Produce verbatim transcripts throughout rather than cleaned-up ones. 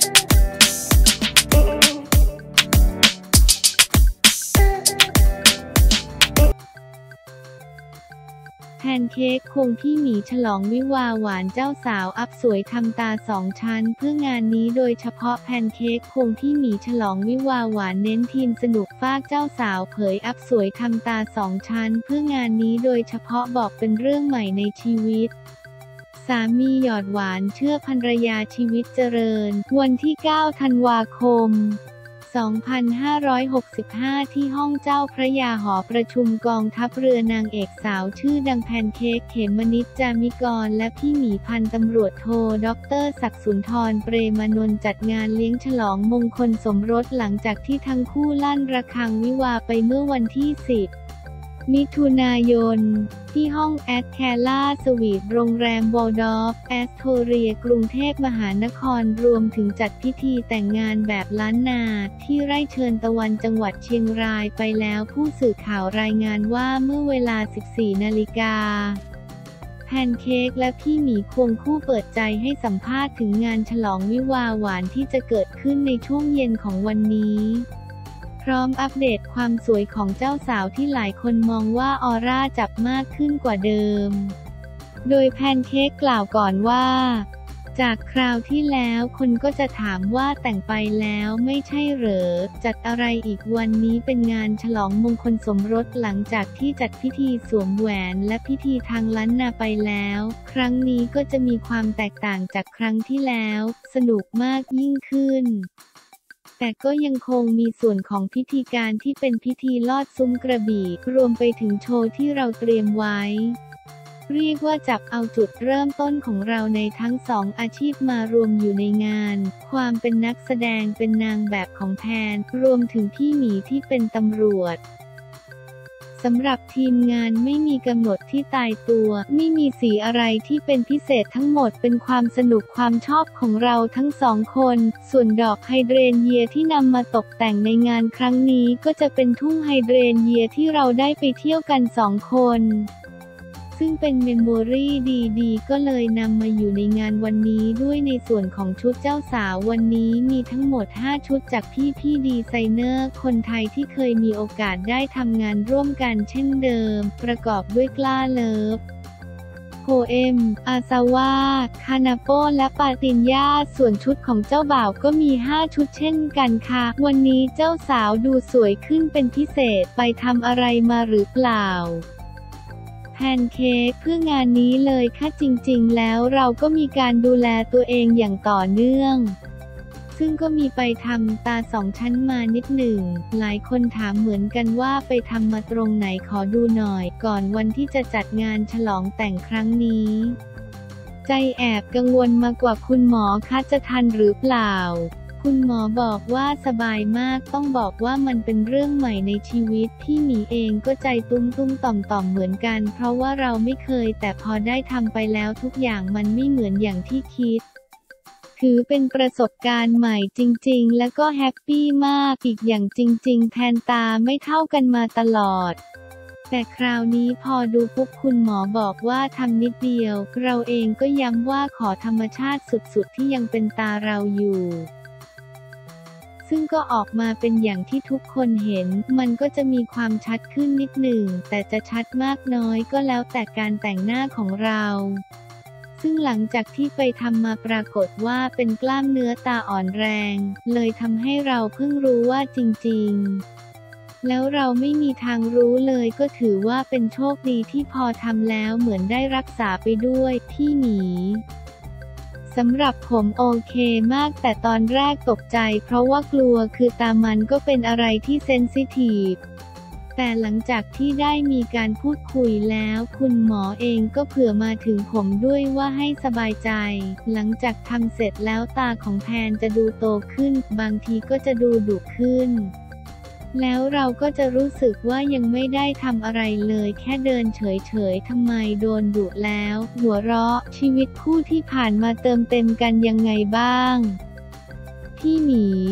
แพนเค้กคงพี่หมีฉลองวิวาหวานเจ้าสาวอัพสวยทำตาสองชั้นเพื่องานนี้โดยเฉพาะแพนเค้กคงพี่หมีฉลองวิวาหวานเน้นทีมสนุกฟากเจ้าสาวเผยอัพสวยทำตาสองชั้นเพื่องานนี้โดยเฉพาะบอกเป็นเรื่องใหม่ในชีวิตสามีหยอดหวานเชื่อภรรยาชีวิตเจริญวันที่เก้าธันวาคมสองพันห้าร้อยหกสิบห้าที่ห้องเจ้าพระยาหอประชุมกองทัพเรือนางเอกสาวชื่อดังแพนเค้กเขมนิดจามิกรและพี่หมีพันตำรวจโทด็อกเตอร์ศักดิ์สุนทรเปรมานนท์จัดงานเลี้ยงฉลองมงคลสมรสหลังจากที่ทั้งคู่ลั่นระฆังวิวาไปเมื่อวันที่สิบมิถุนายนที่ห้องแอดแคล่าสวีทโรงแรมวอลดอร์ฟแอสโทเรียกรุงเทพมหานครรวมถึงจัดพิธีแต่งงานแบบล้านนาที่ไร่เชิญตะวันจังหวัดเชียงรายไปแล้วผู้สื่อข่าวรายงานว่าเมื่อเวลา สิบสี่นาฬิกาแพนเค้กและพี่หมีควงคู่เปิดใจให้สัมภาษณ์ถึงงานฉลองวิวาหวานที่จะเกิดขึ้นในช่วงเย็นของวันนี้พร้อมอัปเดตความสวยของเจ้าสาวที่หลายคนมองว่าออร่าจับมากขึ้นกว่าเดิมโดยแพนเค้กกล่าวก่อนว่าจากคราวที่แล้วคนก็จะถามว่าแต่งไปแล้วไม่ใช่เหรอจัดอะไรอีกวันนี้เป็นงานฉลองมงคลสมรสหลังจากที่จัดพิธีสวมแหวนและพิธีทางล้านนาไปแล้วครั้งนี้ก็จะมีความแตกต่างจากครั้งที่แล้วสนุกมากยิ่งขึ้นแต่ก็ยังคงมีส่วนของพิธีการที่เป็นพิธีลอดซุ้มกระบี่รวมไปถึงโชว์ที่เราเตรียมไว้เรียกว่าจับเอาจุดเริ่มต้นของเราในทั้งสองอาชีพมารวมอยู่ในงานความเป็นนักแสดงเป็นนางแบบของแพนรวมถึงพี่หมีที่เป็นตำรวจสำหรับทีมงานไม่มีกำหนดที่ตายตัวไม่มีสีอะไรที่เป็นพิเศษทั้งหมดเป็นความสนุกความชอบของเราทั้งสองคนส่วนดอกไฮเดรนเยียที่นำมาตกแต่งในงานครั้งนี้ก็จะเป็นทุ่งไฮเดรนเยียที่เราได้ไปเที่ยวกันสองคนซึ่งเป็นเมมโมรี่ดีๆก็เลยนำมาอยู่ในงานวันนี้ด้วยในส่วนของชุดเจ้าสาววันนี้มีทั้งหมดห้าชุดจากพี่ๆดีไซเนอร์คนไทยที่เคยมีโอกาสได้ทำงานร่วมกันเช่นเดิมประกอบด้วยกล้าเลิฟโพเอมอาซาวาคานาโปและปาตินยาส่วนชุดของเจ้าบ่าวก็มีห้าชุดเช่นกันค่ะวันนี้เจ้าสาวดูสวยขึ้นเป็นพิเศษไปทำอะไรมาหรือเปล่าแพนเค้กเพื่องานนี้เลยค่ะจริงๆแล้วเราก็มีการดูแลตัวเองอย่างต่อเนื่องซึ่งก็มีไปทำตาสองชั้นมานิดหนึ่งหลายคนถามเหมือนกันว่าไปทำมาตรงไหนขอดูหน่อยก่อนวันที่จะจัดงานฉลองแต่งครั้งนี้ใจแอบกังวลมากว่าคุณหมอคะจะทันหรือเปล่าคุณหมอบอกว่าสบายมากต้องบอกว่ามันเป็นเรื่องใหม่ในชีวิตพี่หมีเองก็ใจตุ้มตุ้มต่อมต่อมเหมือนกันเพราะว่าเราไม่เคยแต่พอได้ทำไปแล้วทุกอย่างมันไม่เหมือนอย่างที่คิดถือเป็นประสบการณ์ใหม่จริงๆและก็แฮปปี้มากอีกอย่างจริงๆแทนตาไม่เท่ากันมาตลอดแต่คราวนี้พอดูปุ๊บคุณหมอบอกว่าทำนิดเดียวเราเองก็ย้ำว่าขอธรรมชาติสุดๆที่ยังเป็นตาเราอยู่ซึ่งก็ออกมาเป็นอย่างที่ทุกคนเห็นมันก็จะมีความชัดขึ้นนิดหนึ่งแต่จะชัดมากน้อยก็แล้วแต่การแต่งหน้าของเราซึ่งหลังจากที่ไปทำมาปรากฏว่าเป็นกล้ามเนื้อตาอ่อนแรงเลยทำให้เราเพิ่งรู้ว่าจริงๆแล้วเราไม่มีทางรู้เลยก็ถือว่าเป็นโชคดีที่พอทำแล้วเหมือนได้รักษาไปด้วยพี่หมีสำหรับผมโอเคมากแต่ตอนแรกตกใจเพราะว่ากลัวคือตามันก็เป็นอะไรที่เซนซิทีฟแต่หลังจากที่ได้มีการพูดคุยแล้วคุณหมอเองก็เผื่อมาถึงผมด้วยว่าให้สบายใจหลังจากทำเสร็จแล้วตาของแพนจะดูโตขึ้นบางทีก็จะดูดุขึ้นแล้วเราก็จะรู้สึกว่ายังไม่ได้ทำอะไรเลยแค่เดินเฉยๆทำไมโดนดุแล้วหัวเราะชีวิตคู่ที่ผ่านมาเติมเต็มกันยังไงบ้างพี่หมี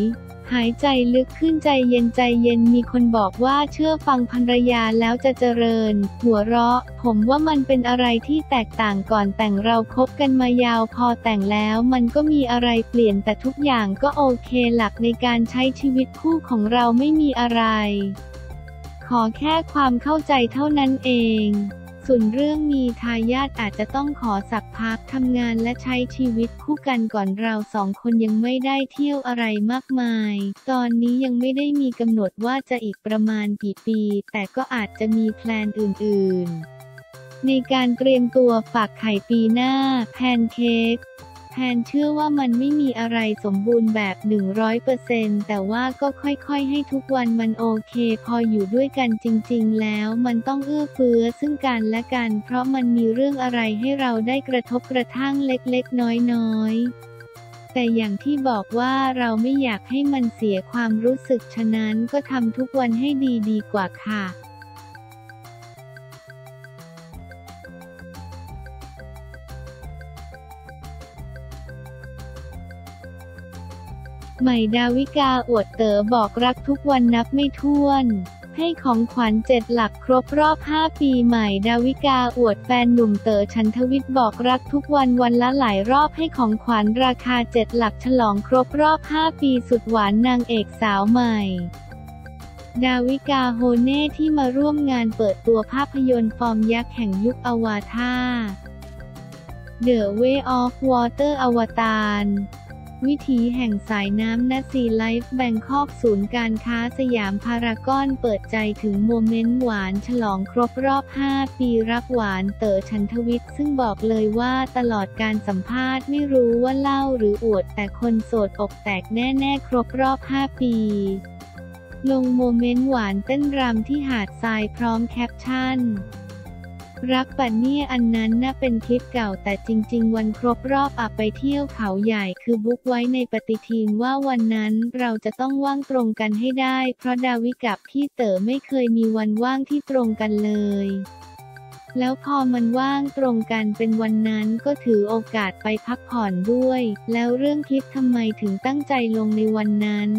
หายใจลึกขึ้นใจเย็นใจเย็นมีคนบอกว่าเชื่อฟังภรรยาแล้วจะเจริญหัวเราะผมว่ามันเป็นอะไรที่แตกต่างก่อนแต่งเราคบกันมายาวพอแต่งแล้วมันก็มีอะไรเปลี่ยนแต่ทุกอย่างก็โอเคหลักในการใช้ชีวิตคู่ของเราไม่มีอะไรขอแค่ความเข้าใจเท่านั้นเองส่วนเรื่องมีทายาทอาจจะต้องขอสักพักทำงานและใช้ชีวิตคู่กันก่อนเราสองคนยังไม่ได้เที่ยวอะไรมากมายตอนนี้ยังไม่ได้มีกำหนดว่าจะอีกประมาณกี่ปีแต่ก็อาจจะมีแพลนอื่นๆในการเตรียมตัวฝากไข่ปีหน้าแพนเค้กแพนเชื่อว่ามันไม่มีอะไรสมบูรณ์แบบ หนึ่งร้อยเปอร์เซ็นต์ แต่ว่าก็ค่อยๆให้ทุกวันมันโอเคพออยู่ด้วยกันจริงๆแล้วมันต้องเอื้อเฟื้อซึ่งกันและกันเพราะมันมีเรื่องอะไรให้เราได้กระทบกระทั่งเล็กๆน้อยๆแต่อย่างที่บอกว่าเราไม่อยากให้มันเสียความรู้สึกฉะนั้นก็ทำทุกวันให้ดีดีกว่าค่ะใหม่ดาวิกาอวดเต๋อบอกรักทุกวันนับไม่ถ้วนให้ของขวัญเจ็ดหลักครบรอบห้าปีใหม่ดาวิกาอวดแฟนหนุ่มเต๋อฉันทวิทย์บอกรักทุกวันวันละหลายรอบให้ของขวัญราคาเจ็ดหลักฉลองครบรอบห้าปีสุดหวานนางเอกสาวใหม่ดาวิกาโฮเน่ที่มาร่วมงานเปิดตัวภาพยนตร์ฟอร์มยักษ์แห่งยุคอวตาร The Way of Water อวตารวิถีแห่งสายน้ำณซีไลฟ์แบงคอกศูนย์การค้าสยามพารากอนเปิดใจถึงโมเมนต์หวานฉลองครบรอบห้าปีรักหวานเต๋อฉันทวิทย์ซึ่งบอกเลยว่าตลอดการสัมภาษณ์ไม่รู้ว่าเล่าหรืออวดแต่คนโสดอกแตกแน่ๆครบรอบห้าปีลงโมเมนต์หวานเต้นรำที่หาดทรายพร้อมแคปชั่นรักปะเนี่ยอันนั้นน่ะเป็นคลิปเก่าแต่จริงๆวันครบรอบอะไปเที่ยวเขาใหญ่คือบุ๊กไว้ในปฏิทินว่าวันนั้นเราจะต้องว่างตรงกันให้ได้เพราะดาวิกับพี่เต๋อไม่เคยมีวันว่างที่ตรงกันเลยแล้วพอมันว่างตรงกันเป็นวันนั้นก็ถือโอกาสไปพักผ่อนด้วยแล้วเรื่องคลิปทำไมถึงตั้งใจลงในวันนั้น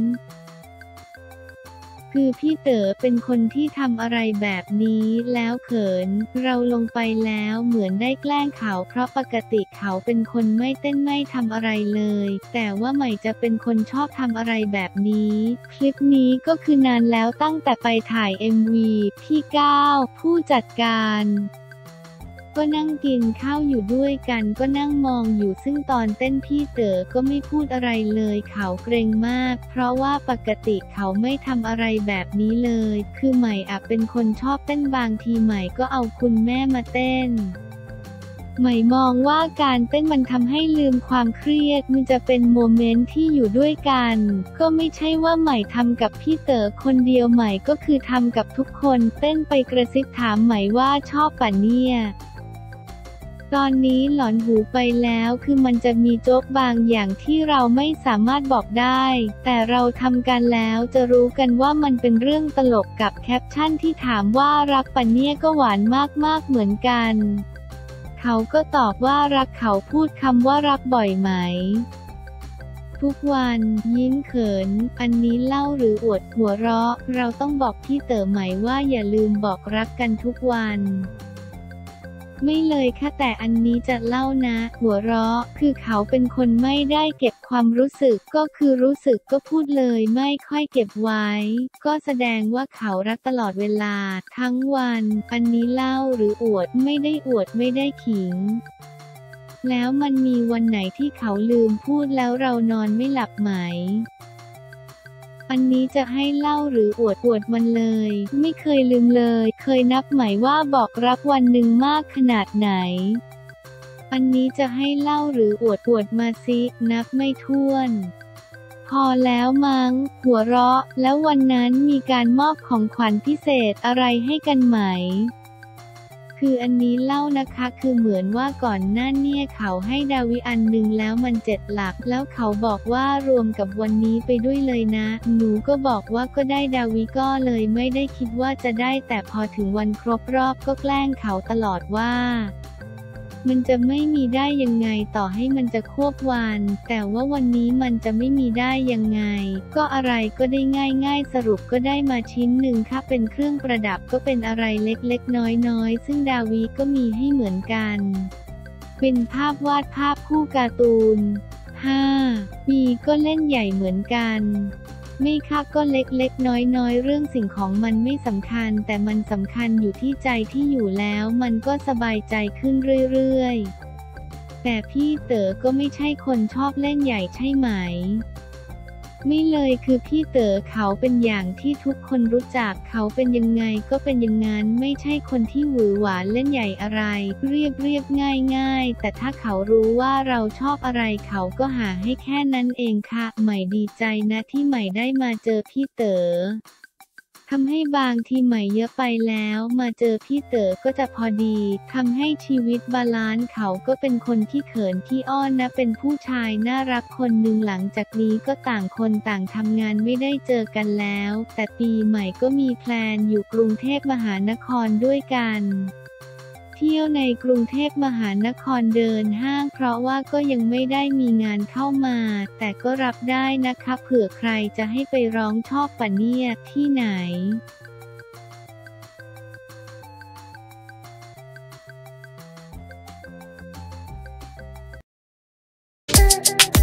คือพี่เต๋อเป็นคนที่ทำอะไรแบบนี้แล้วเขินเราลงไปแล้วเหมือนได้แกล้งเขาเพราะปกติเขาเป็นคนไม่เต้นไม่ทำอะไรเลยแต่ว่าใหม่จะเป็นคนชอบทำอะไรแบบนี้คลิปนี้ก็คือนานแล้วตั้งแต่ไปถ่าย เอ็ม วี พี่ก้าวผู้จัดการก็นั่งกินข้าวอยู่ด้วยกันก็นั่งมองอยู่ซึ่งตอนเต้นพี่เต๋อก็ไม่พูดอะไรเลยเขาเกรงมากเพราะว่าปกติเขาไม่ทำอะไรแบบนี้เลยคือใหม่อะเป็นคนชอบเต้นบางทีใหม่ก็เอาคุณแม่มาเต้นใหม่มองว่าการเต้นมันทำให้ลืมความเครียดมันจะเป็นโมเมนต์ที่อยู่ด้วยกันก็ไม่ใช่ว่าใหม่ทำกับพี่เต๋อคนเดียวใหม่ก็คือทำกับทุกคนเต้นไปกระซิบถามใหม่ว่าชอบป่ะเนี่ยตอนนี้หลอนหูไปแล้วคือมันจะมีโจ๊กบางอย่างที่เราไม่สามารถบอกได้แต่เราทำกันแล้วจะรู้กันว่ามันเป็นเรื่องตลกกับแคปชั่นที่ถามว่ารักปะเนี่ยก็หวานมากๆเหมือนกันเขาก็ตอบว่ารักเขาพูดคำว่ารักบ่อยไหมทุกวันยิ้มเขินอันนี้เล่าหรืออวดหัวเราะเราต้องบอกพี่เต๋อไหมว่าอย่าลืมบอกรักกันทุกวันไม่เลยค่ะแต่อันนี้จะเล่านะหัวเราะคือเขาเป็นคนไม่ได้เก็บความรู้สึกก็คือรู้สึกก็พูดเลยไม่ค่อยเก็บไว้ก็แสดงว่าเขารักตลอดเวลาทั้งวันอันนี้เล่าหรืออวดไม่ได้อวดไม่ได้ขิงแล้วมันมีวันไหนที่เขาลืมพูดแล้วเรานอนไม่หลับไหมอันนี้จะให้เล่าหรืออวดอวดมันเลยไม่เคยลืมเลยเคยนับไหมว่าบอกรักวันหนึ่งมากขนาดไหนอันนี้จะให้เล่าหรืออวดอวดมาสินับไม่ถ้วนพอแล้วมั้งหัวเราะแล้ววันนั้นมีการมอบของขวัญพิเศษอะไรให้กันไหมคืออันนี้เล่านะคะคือเหมือนว่าก่อนหน้าเนี่ยเขาให้ดาวิอันหนึ่งแล้วมันเจ็ดหลักแล้วเขาบอกว่ารวมกับวันนี้ไปด้วยเลยนะหนูก็บอกว่าก็ได้ดาวิก็เลยไม่ได้คิดว่าจะได้แต่พอถึงวันครบรอบก็แกล้งเขาตลอดว่ามันจะไม่มีได้ยังไงต่อให้มันจะควบวัน แต่ว่าวันนี้มันจะไม่มีได้ยังไง ก็อะไรก็ได้ง่ายๆสรุปก็ได้มาชิ้นหนึ่งค่ะเป็นเครื่องประดับก็เป็นอะไรเล็กๆน้อยๆซึ่งดาวีก็มีให้เหมือนกันเป็นภาพวาดภาพคู่การ์ตูน ห้า บีก็เล่นใหญ่เหมือนกันไม่ค่ะก็เล็กๆน้อยๆเรื่องสิ่งของมันไม่สำคัญแต่มันสำคัญอยู่ที่ใจที่อยู่แล้วมันก็สบายใจขึ้นเรื่อยๆแต่พี่เต๋อก็ไม่ใช่คนชอบเล่นใหญ่ใช่ไหมไม่เลยคือพี่เต๋อเขาเป็นอย่างที่ทุกคนรู้จักเขาเป็นยังไงก็เป็นอย่างนั้นไม่ใช่คนที่หวือหวาเล่นใหญ่อะไรเรียบเรียบง่ายง่ายแต่ถ้าเขารู้ว่าเราชอบอะไรเขาก็หาให้แค่นั้นเองค่ะใหม่ดีใจนะที่ใหม่ได้มาเจอพี่เต๋อทำให้บางทีใหม่เยอะไปแล้วมาเจอพี่เต๋อก็จะพอดีทำให้ชีวิตบาลานซ์เขาก็เป็นคนที่เขินที่อ้อนนะเป็นผู้ชายน่ารักคนหนึ่งหลังจากนี้ก็ต่างคนต่างทำงานไม่ได้เจอกันแล้วแต่ปีใหม่ก็มีแพลนอยู่กรุงเทพมหานครด้วยกันเที่ยวในกรุงเทพมหานครเดินห้างเพราะว่าก็ยังไม่ได้มีงานเข้ามาแต่ก็รับได้นะคะเผื่อใครจะให้ไปร้องชอบปะเนี่ยที่ไหน